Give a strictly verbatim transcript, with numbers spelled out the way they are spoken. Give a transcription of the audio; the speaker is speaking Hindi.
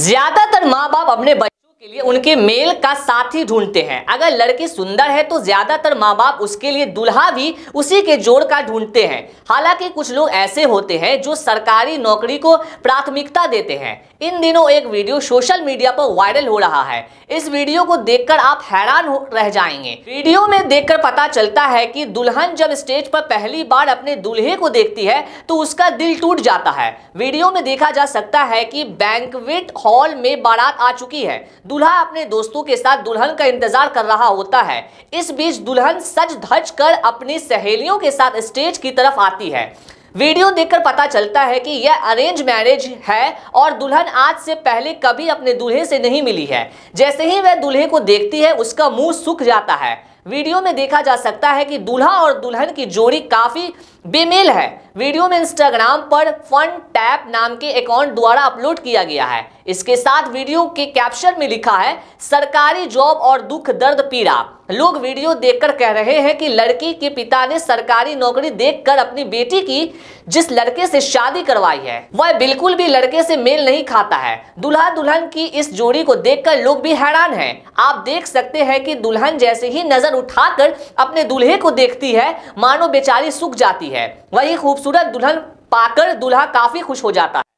ज्यादातर माँ बाप अपने बच्चों के लिए उनके मेल का साथी ढूंढते हैं। अगर लड़की सुंदर है तो ज्यादातर माँ बाप उसके लिए दूल्हा भी उसी के जोड़ का ढूंढते हैं। हालांकि कुछ लोग ऐसे होते हैं जो सरकारी नौकरी को प्राथमिकता देते हैं। इन दिनों एक वीडियो सोशल मीडिया पर वायरल हो रहा है। इस वीडियो को देखकर आप हैरान हो रह जाएंगे। वीडियो में देखकर पता चलता है कि दुल्हन जब स्टेज पर पहली बार अपने दूल्हे को देखती है तो उसका दिल टूट जाता है। वीडियो में देखा जा सकता है कि बैंक्वेट हॉल में बारात आ चुकी है। दूल्हा अपने दोस्तों के साथ दुल्हन का इंतजार कर रहा होता है। इस बीच दुल्हन सज धज कर अपनी सहेलियों के साथ स्टेज की तरफ आती है। वीडियो देखकर पता चलता है कि यह अरेंज मैरिज है और दुल्हन आज से पहले कभी अपने दूल्हे से नहीं मिली है। जैसे ही वह दूल्हे को देखती है उसका मुंह सूख जाता है। वीडियो में देखा जा सकता है कि दूल्हा और दुल्हन की जोड़ी काफी बेमेल है। वीडियो में इंस्टाग्राम पर फन टैप नाम के अकाउंट द्वारा अपलोड किया गया है। इसके साथ वीडियो के कैप्शन में लिखा है, सरकारी जॉब और दुख दर्द पीड़ा। लोग वीडियो देखकर कह रहे हैं कि लड़की के पिता ने सरकारी नौकरी देखकर अपनी बेटी की जिस लड़के से शादी करवाई है वह बिल्कुल भी लड़के से मेल नहीं खाता है। दूल्हा दुल्हन की इस जोड़ी को देखकर लोग भी हैरान हैं। आप देख सकते हैं कि दुल्हन जैसे ही नजर उठाकर अपने दूल्हे को देखती है मानो बेचारी सूख जाती है। वही खूबसूरत दुल्हन पाकर दूल्हा काफी खुश हो जाता है।